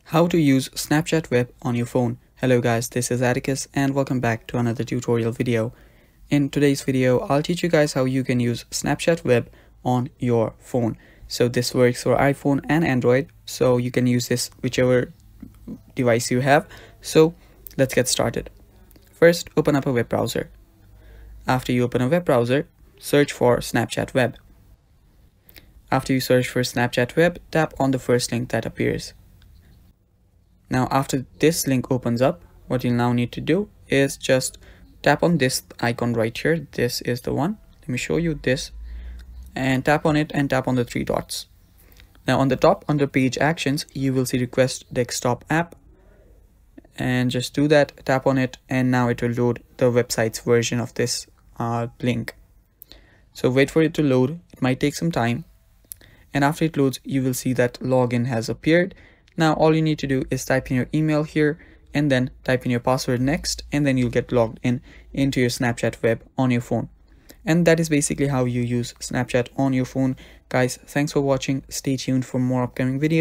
How to use Snapchat Web on your phone. Hello guys, this is Atticus and welcome back to another tutorial video. In today's video, I'll teach you guys how you can use Snapchat Web on your phone. So this works for iPhone and Android, so you can use this whichever device you have. So let's get started. First, open up a web browser. After you open a web browser, search for Snapchat Web. After you search for Snapchat Web, tap on the first link that appears. Now after this link opens up, what you'll now need to do is just tap on this icon right here. This is the one. Let me show you this. And tap on it and tap on the three dots. Now on the top under page actions, you will see request desktop app. And just do that, tap on it, and now it will load the website's version of this link. So wait for it to load. It might take some time. And after it loads, you will see that login has appeared. Now all you need to do is type in your email here and then type in your password next, and then you'll get logged in into your Snapchat Web on your phone. And that is basically how you use Snapchat on your phone. Guys, thanks for watching. Stay tuned for more upcoming videos.